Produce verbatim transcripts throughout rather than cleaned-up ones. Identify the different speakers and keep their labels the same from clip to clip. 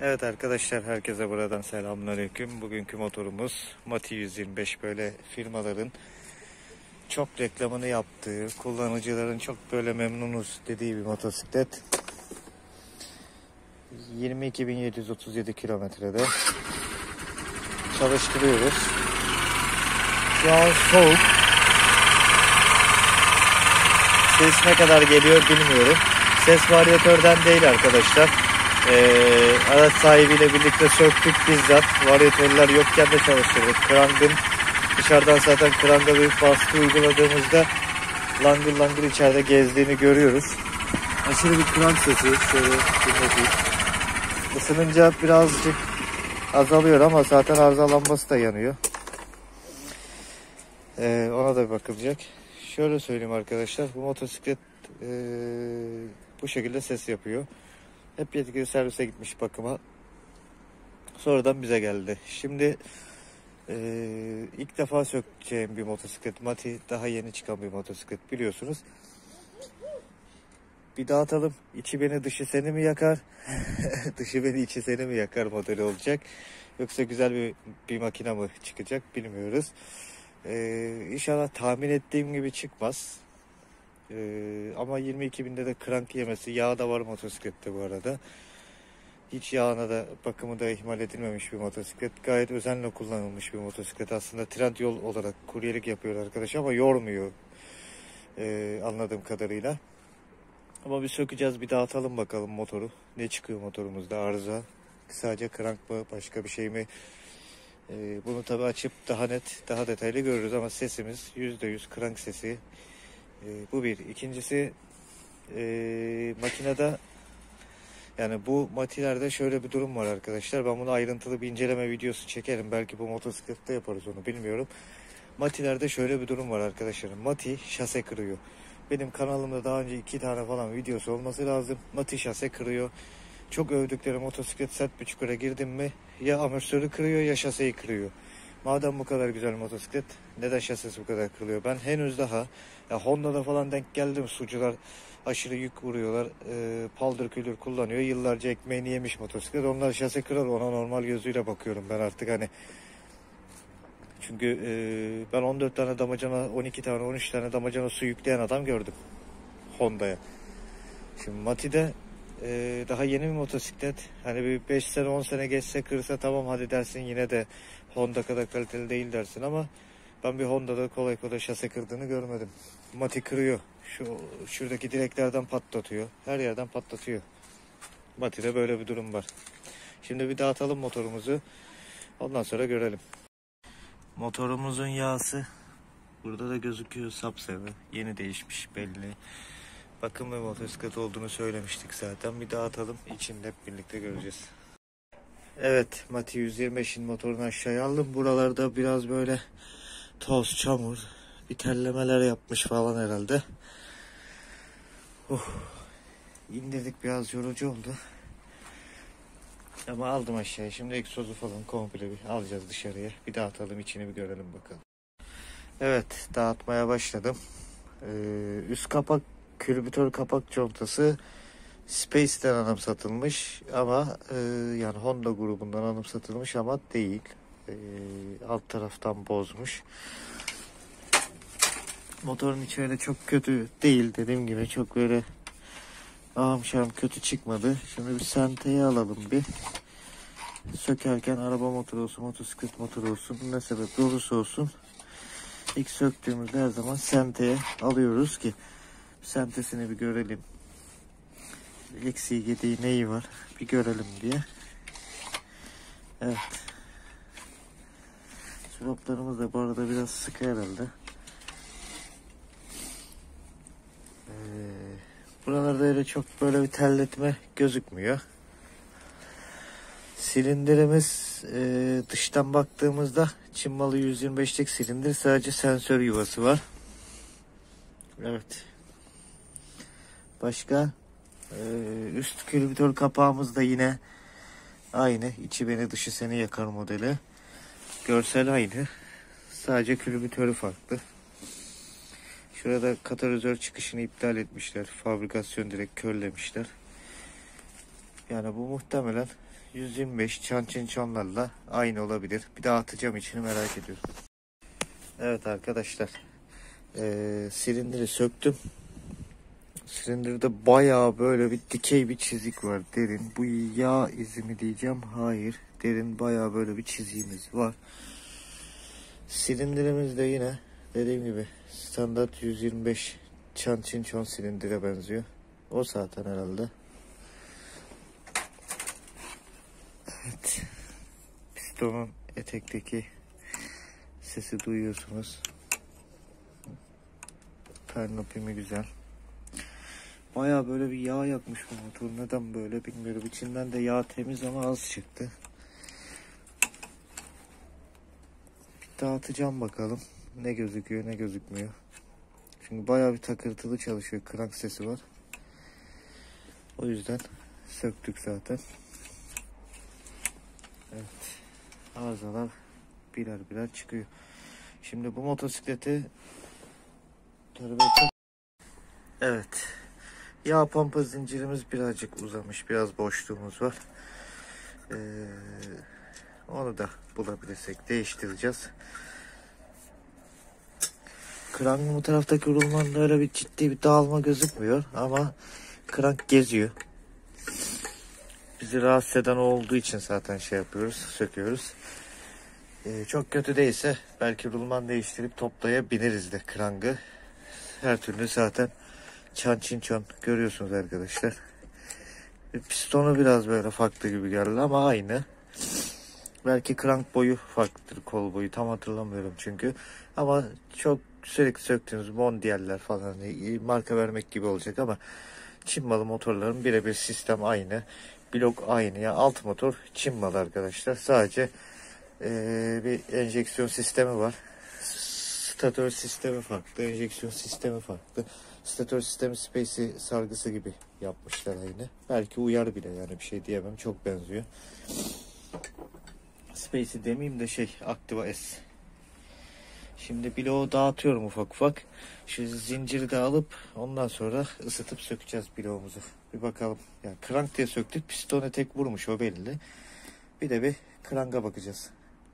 Speaker 1: Evet arkadaşlar, herkese buradan selamünaleyküm. Bugünkü motorumuz Mati yüz yirmi beş, böyle firmaların çok reklamını yaptığı, kullanıcıların çok böyle memnunuz dediği bir motosiklet. yirmi iki bin yedi yüz otuz yedi kilometrede çalıştırıyoruz. Şu an soğuk. Ses ne kadar geliyor bilmiyorum. Ses varyatörden değil arkadaşlar. Ee, araç sahibiyle birlikte söktük bizzat. Varyatörler yokken de çalıştırdık. Krangın dışarıdan zaten kranga bir baskı uyguladığımızda langır langır içeride gezdiğini görüyoruz. Aşırı bir krank sesi. Şöyle dinledik. Isınınca birazcık azalıyor ama zaten arıza lambası da yanıyor. Ee, ona da bakılacak. Şöyle söyleyeyim arkadaşlar. Bu motosiklet ee, bu şekilde ses yapıyor. Hep yetkili servise gitmiş bakıma. Sonradan bize geldi. Şimdi e, ilk defa sökeceğim bir motosiklet. Mati daha yeni çıkan bir motosiklet biliyorsunuz. Bir dağıtalım. İçi beni dışı seni mi yakar? Dışı beni içi seni mi yakar modeli olacak. Yoksa güzel bir, bir makine mi çıkacak bilmiyoruz. E, İnşallah tahmin ettiğim gibi çıkmaz. Ee, ama yirmi iki binde de krank yemesi, yağ da var motosiklette bu arada. Hiç yağına da bakımı da ihmal edilmemiş bir motosiklet. Gayet özenle kullanılmış bir motosiklet. Aslında trend yol olarak kuryelik yapıyor arkadaş ama yormuyor ee, anladığım kadarıyla. Ama bir sökeceğiz, bir dağıtalım bakalım motoru. Ne çıkıyor motorumuzda, arıza? Sadece krank mı, başka bir şey mi? Ee, bunu tabi açıp daha net, daha detaylı görürüz ama sesimiz yüzde yüz krank sesi. Ee, bu bir. İkincisi e, makinede, yani bu matilerde şöyle bir durum var arkadaşlar. Ben bunu ayrıntılı bir inceleme videosu çekerim. Belki bu motosiklette yaparız onu, bilmiyorum. Matilerde şöyle bir durum var arkadaşlar. Mati şase kırıyor. Benim kanalımda daha önce iki tane falan videosu olması lazım. Mati şase kırıyor. Çok övdükleri motosiklet sert bir çukura girdim mi ya amortisörü kırıyor ya şaseyi kırıyor. Madem bu kadar güzel motosiklet, neden şasesi bu kadar kırılıyor? Ben henüz daha ya Honda'da falan denk geldim. Sucular aşırı yük vuruyorlar. E, paldır küldür kullanıyor. Yıllarca ekmeğini yemiş motosiklet. Onlar şase kırar. Ona normal gözüyle bakıyorum ben artık hani. Çünkü e, ben on dört tane damacana, on iki tane, on üç tane damacana su yükleyen adam gördüm Honda'ya. Şimdi Mati'de e, daha yeni bir motosiklet. Hani bir beş sene on sene geçse kırsa tamam hadi dersin, yine de Honda kadar kaliteli değil dersin ama ben bir Honda'da kolay kolay şase kırdığını görmedim. Mati kırıyor. Şu şuradaki direklerden patlatıyor. Her yerden patlatıyor. Mati'de böyle bir durum var. Şimdi bir dağıtalım motorumuzu. Ondan sonra görelim. Motorumuzun yağısı burada da gözüküyor, sapsarı. Yeni değişmiş belli. Bakım ve motosiklet olduğunu söylemiştik zaten. Bir dağıtalım. İçinde hep birlikte göreceğiz. Evet, Mati yüz yirmi beşin motorunu aşağıya aldım. Buralarda biraz böyle toz, çamur, bir tellemeler yapmış falan herhalde. Uh, indirdik, biraz yorucu oldu. Ama aldım aşağıya. Şimdi egzozu falan komple bir alacağız dışarıya. Bir dağıtalım, içini bir görelim bakalım. Evet, dağıtmaya başladım. Ee, üst kapak, külbütör kapak contası Space'den anımsatılmış ama e, yani Honda grubundan anımsatılmış ama değil. E, alt taraftan bozmuş. Motorun içi öyle çok kötü değil, dediğim gibi çok böyle ağam şam kötü çıkmadı. Şimdi bir senteyi alalım bir. Sökerken araba motoru olsun, motosiklet motoru olsun, ne sebep olursa olsun ilk söktüğümüzde her zaman senteye alıyoruz ki sentesini bir görelim. Eksiği gediği neyi var bir görelim diye. Evet. Suroplarımız da bu arada biraz sıkı herhalde. Ee, buralarda öyle çok böyle bir terletme gözükmüyor. Silindirimiz e, dıştan baktığımızda Çin malı yüz yirmi beşlik silindir, sadece sensör yuvası var. Evet. Başka Ee, üst külbütör kapağımız da yine aynı. İçi beni dışı seni yakar modeli. Görsel aynı. Sadece külbütörü farklı. Şurada katalizör çıkışını iptal etmişler. Fabrikasyon direkt körlemişler. Yani bu muhtemelen yüz yirmi beş çan çin çonlarla aynı olabilir. Bir daha atacağım, içini merak ediyorum. Evet arkadaşlar, ee, silindiri söktüm. Silindirde bayağı böyle bir dikey bir çizik var, derin. Bu yağ izi mi diyeceğim? Hayır, derin bayağı böyle bir çiziğimiz var. Silindirimiz de yine dediğim gibi standart yüz yirmi beş çan çin çon silindire benziyor. O zaten herhalde. Evet. Pistonun etekteki sesi duyuyorsunuz. Pernopimi güzel. Baya böyle bir yağ yakmış bu motor. Neden böyle bilmiyorum. İçinden de yağ temiz ama az çıktı. Bir dağıtacağım bakalım. Ne gözüküyor ne gözükmüyor. Çünkü baya bir takırtılı çalışıyor. Krank sesi var. O yüzden söktük zaten. Evet. Arızalar birer birer çıkıyor. Şimdi bu motosikleti evet. Yağ pompa zincirimiz birazcık uzamış. Biraz boşluğumuz var. Ee, onu da bulabilirsek değiştireceğiz. Krankın bu taraftaki rulmanda öyle bir ciddi bir dağılma gözükmüyor. Ama krank geziyor. Bizi rahatsız eden olduğu için zaten şey yapıyoruz. Söküyoruz. Ee, çok kötü değilse belki rulman değiştirip toplayabiliriz de krankı. Her türlü zaten çan çin çon görüyorsunuz arkadaşlar. Pistonu biraz böyle farklı gibi geldi ama aynı. Belki krank boyu farklıdır, kol boyu tam hatırlamıyorum çünkü. Ama çok sürekli söktüğünüz Mondial'ler falan marka vermek gibi olacak ama Çin malı motorların birebir sistem aynı. Blok aynı. Yani alt motor Çin malı arkadaşlar. Sadece ee, bir enjeksiyon sistemi var. Statör sistemi farklı. Enjeksiyon sistemi farklı. Statör sistemi Spacey sargısı gibi yapmışlar aynı. Belki uyar bile, yani bir şey diyemem. Çok benziyor. Spacey demeyeyim de şey Activa S. Şimdi bloğu dağıtıyorum ufak ufak. Şu zinciri de alıp ondan sonra ısıtıp sökeceğiz bloğumuzu. Bir bakalım. Yani krank diye söktük. Pistona tek vurmuş, o belli. Bir de bir kranka bakacağız.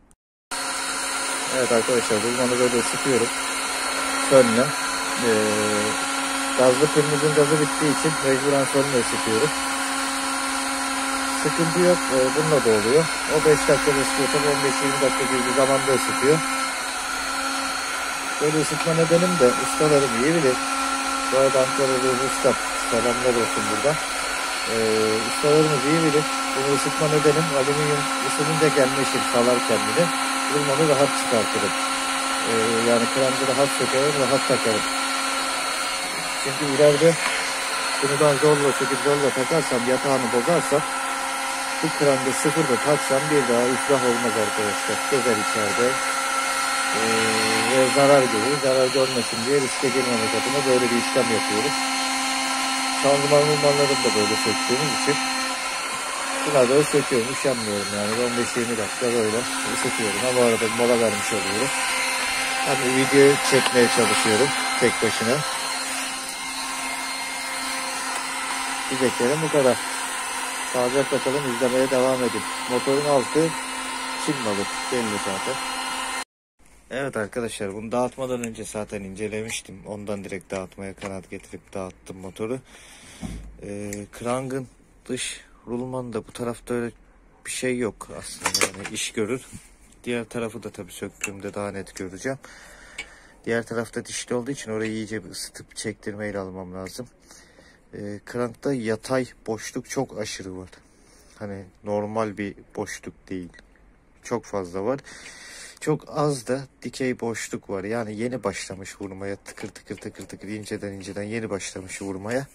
Speaker 1: Evet arkadaşlar, rulmanı böyle ısıtıyorum. Fönle. Ee, gazlı pirimizin gazı bittiği için mecburen fönle ısıtıyorum. Sıkıntı yok. Ee, bununla da oluyor. O beş dakika ısıtıyor. on beş yirmi dakika gibi bir zamanda ısıtıyor. Böyle ısıtma nedenim de ustalarım iyi bilir. Bu arada Ankara'da usta. Selamlar olsun burada. Ee, ustalarımız iyi bilir. Bunu ısıtma nedenim alüminyum ısınınca gelmiştir. Salar kendini. Rulmanı rahat çıkartırım. Ee, yani krancı rahat sökerim, rahat takarım. Çünkü ileride bunu ben zorla söküp zorla takarsam, yatağını bozarsam, bu krancı sıfırda taksam bir daha iflah olmaz arkadaşlar. Gezer içeride. Ee, ve zarar gelir. Zarar görmesin diye riske girmemek adına böyle bir işlem yapıyoruz. Şanzıman rulmanlarını da böyle söktüğümüz için bunlar böyle söküyorum, üşenmiyorum yani. on beş yirmi dakika böyle ısıtıyorum ama arada mola vermiş oluyorum. Hem de videoyu çekmeye çalışıyorum tek başına. Diyeceklerim bu kadar. Sağlıcakla kalın, izlemeye devam edin. Motorun altı Çin malı, belli zaten. Evet arkadaşlar, bunu dağıtmadan önce zaten incelemiştim. Ondan direkt dağıtmaya kanat getirip dağıttım motoru. Ee, krankın dış rulmanında bu tarafta öyle bir şey yok aslında, yani iş görür. Diğer tarafı da tabii söktüğümde daha net göreceğim. Diğer tarafta dişli olduğu için orayı iyice bir ısıtıp çektirmeyle almam lazım. Ee, krankta yatay boşluk çok aşırı var. Hani normal bir boşluk değil. Çok fazla var. Çok az da dikey boşluk var. Yani yeni başlamış vurmaya. Tıkır tıkır tıkır tıkır inceden inceden yeni başlamış vurmaya.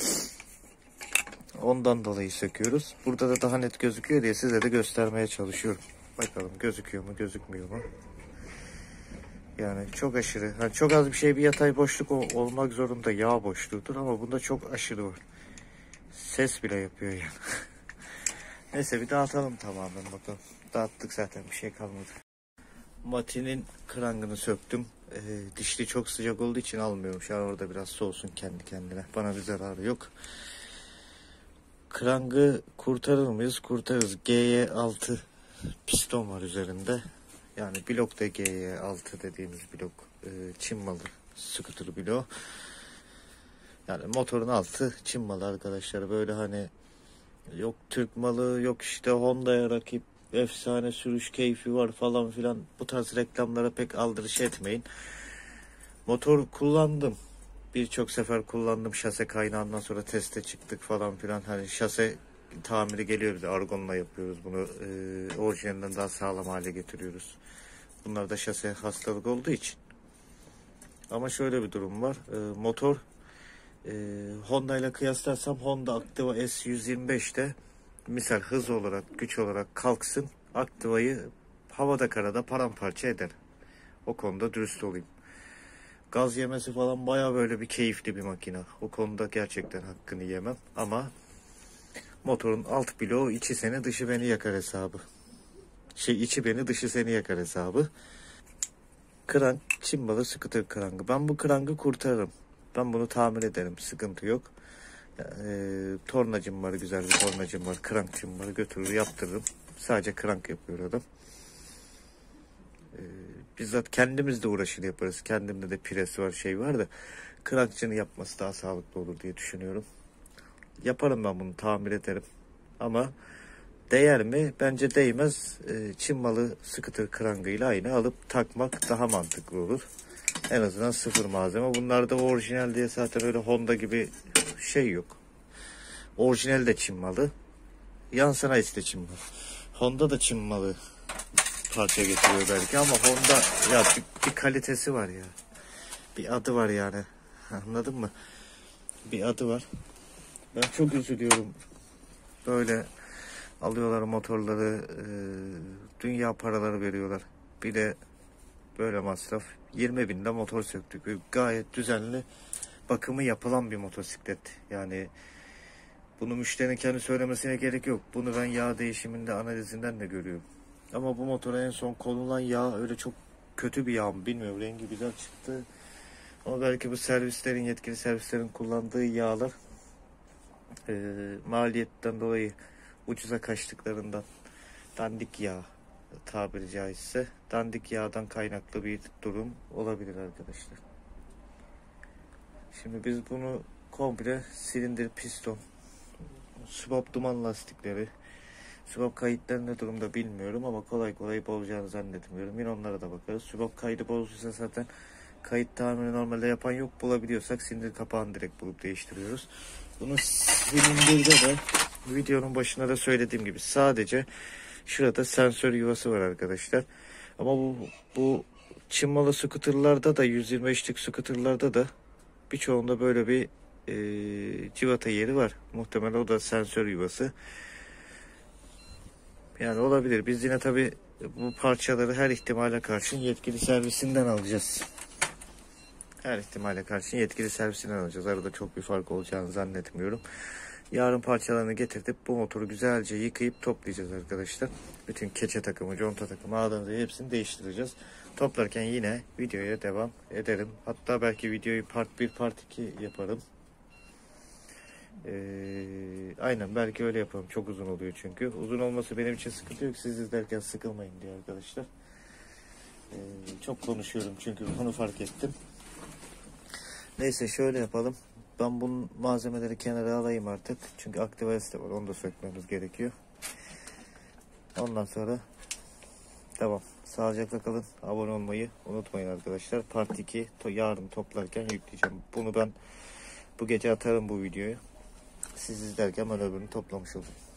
Speaker 1: Ondan dolayı söküyoruz. Burada da daha net gözüküyor diye size de göstermeye çalışıyorum. Bakalım gözüküyor mu gözükmüyor mu? Yani çok aşırı. Yani çok az bir şey bir yatay boşluk olmak zorunda. Yağ boşluğudur ama bunda çok aşırı var. Ses bile yapıyor yani. Neyse bir dağıtalım tamamen bakalım. Dağıttık zaten, bir şey kalmadı. Mati'nin krangını söktüm. Ee, dişli çok sıcak olduğu için almıyorum. Şu an orada biraz soğusun kendi kendine. Bana bir zararı yok. Krangı kurtarır mıyız? Kurtarırız. G Y altı piston var üzerinde. Yani blok da G Y altı dediğimiz blok. E, Çin malı scooter bloğu. Yani motorun altı Çin malı arkadaşlar. Böyle hani yok Türk malı, yok işte Honda'ya rakip efsane sürüş keyfi var falan filan. Bu tarz reklamlara pek aldırış etmeyin. Motor kullandım. Birçok sefer kullandım. Şase kaynağından sonra teste çıktık falan filan. Hani şase tamiri geliyor bize. Argonla yapıyoruz bunu. E, orijinalinden daha sağlam hale getiriyoruz. Bunlar da şase hastalık olduğu için. Ama şöyle bir durum var. E, motor e, Honda ile kıyaslarsam Honda Activa S yüz yirmi beşte misal hız olarak, güç olarak kalksın. Activa'yı havada karada paramparça eder. O konuda dürüst olayım. Gaz yemesi falan baya böyle bir keyifli bir makine. O konuda gerçekten hakkını yemem. Ama motorun alt bloğu içi seni dışı beni yakar hesabı. Şey içi beni dışı seni yakar hesabı. Krank Çin malı scooter krangı. Ben bu krangı kurtarırım. Ben bunu tamir ederim. Sıkıntı yok. E, tornacım var. Güzel bir tornacım var. Krankçım var. Götürür yaptırırım. Sadece krank yapıyor adam. E, bizzat kendimiz de uğraşır yaparız. Kendimde de pres var, şey var da krankçını yapması daha sağlıklı olur diye düşünüyorum. Yaparım ben bunu, tamir ederim. Ama değer mi? Bence değmez. E, Çin malı scooter krangıyla aynı alıp takmak daha mantıklı olur. En azından sıfır malzeme. Bunlarda orijinal diye zaten öyle Honda gibi şey yok. Orijinal de Çin malı. Yan sanayi de Çin malı. Honda da Çin malı parça getiriyor belki ama Honda ya bir, bir kalitesi var ya. Bir adı var yani. Anladın mı? Bir adı var. Ben çok üzülüyorum. Böyle alıyorlar motorları, e, dünya paraları veriyorlar. Bir de böyle masraf. yirmi binde motor söktük. Gayet düzenli bakımı yapılan bir motosiklet. Yani bunu müşterinin kendi söylemesine gerek yok. Bunu ben yağ değişiminde analizinden de görüyorum. Ama bu motora en son konulan yağ öyle çok kötü bir yağ mı bilmiyorum. Rengi güzel çıktı. Ama belki bu servislerin, yetkili servislerin kullandığı yağlar e, maliyetten dolayı ucuza kaçtıklarından, dandik yağ tabiri caizse, dandik yağdan kaynaklı bir durum olabilir arkadaşlar. Şimdi biz bunu komple silindir, piston, swap duman lastikleri, swap kayıtları ne durumda bilmiyorum ama kolay kolay bozacağını zannetmiyorum. Yine onlara da bakarız. Swap kaydı bozulursa zaten kayıt tamiri normalde yapan yok. Bulabiliyorsak silindir kapağını direkt bulup değiştiriyoruz. Bunu silindirde de videonun başında da söylediğim gibi sadece şurada sensör yuvası var arkadaşlar. Ama bu, bu Çin malı scooterlarda da, yüz yirmi beşlik scooterlarda da birçoğunda böyle bir e, civata yeri var. Muhtemelen o da sensör yuvası. Yani olabilir. Biz yine tabi bu parçaları her ihtimale karşın yetkili servisinden alacağız. Her ihtimale karşın yetkili servisinden alacağız. Arada çok bir fark olacağını zannetmiyorum. Yarın parçalarını getirtip bu motoru güzelce yıkayıp toplayacağız arkadaşlar. Bütün keçe takımı, conta takımı, ağdanızı hepsini değiştireceğiz. Toplarken yine videoya devam ederim. Hatta belki videoyu part bir, part iki yaparım. Ee, aynen belki öyle yapalım. Çok uzun oluyor çünkü. Uzun olması benim için sıkıntı yok. Siz izlerken sıkılmayın diye arkadaşlar. Ee, çok konuşuyorum çünkü bunu fark ettim. Neyse şöyle yapalım. Ben bunun malzemeleri kenara alayım artık. Çünkü Activa S de var. Onu da sökmemiz gerekiyor. Ondan sonra tamam. Sağlıcakla kalın. Abone olmayı unutmayın arkadaşlar. Part iki yarın toplarken yükleyeceğim. Bunu ben bu gece atarım bu videoyu. Siz izlerken ben öbürünü toplamış olurum.